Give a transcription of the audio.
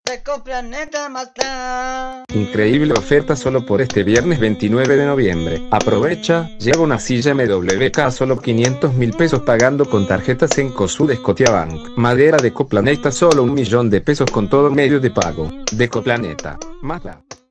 Ecoplaneta Mazda. Increíble oferta solo por este viernes 29 de noviembre. Aprovecha, lleva una silla MWK a solo 500.000 pesos pagando con tarjetas en Cosud Scotiabank. Madera de Ecoplaneta solo 1 millón de pesos con todo medio de pago. De Ecoplaneta Mazda.